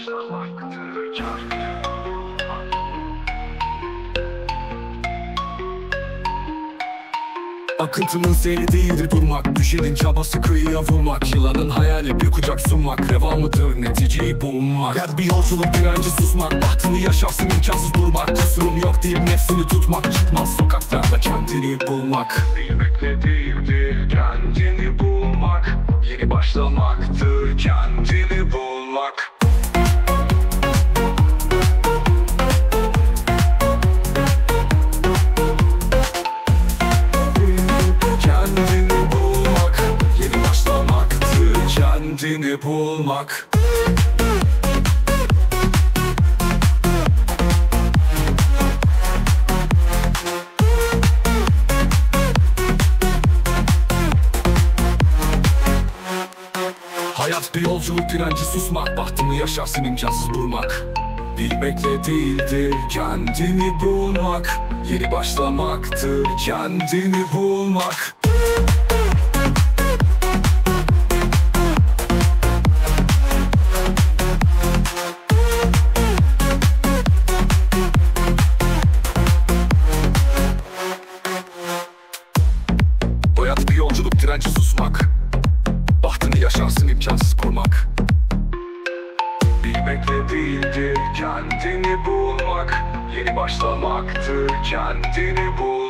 başlamaktır can. Akıntının seyri değildir durmak, düşenin çabası kıyıya vurmak, yılanın hayali bir kucak sunmak, devamıdır neticeyi bulmak. Her bir yolculuk direnci susmak, bahtını yaşarsın imkansız durmak, kusurum yok deyip nefsini tutmak, çıkmaz sokaklarda kendini bulmak. Bilmekle değildir kendini bulmak, yeni başlamaktır kendini bulmak. Kendini bulmak, yeni başlamaktır kendini bulmak. Hayat bir yolculuk, direnci susmak, bahtını yaşarsın imkansız durmak. Bilmekle değildir kendini bulmak, yeni başlamaktır kendini bulmak. Hayat bir yolculuk, direnci susmak, bahtını yaşarsın imkansız kurmak. Bilmekle değildir kendini bulmak, yeni başlamaktır kendini bulmak.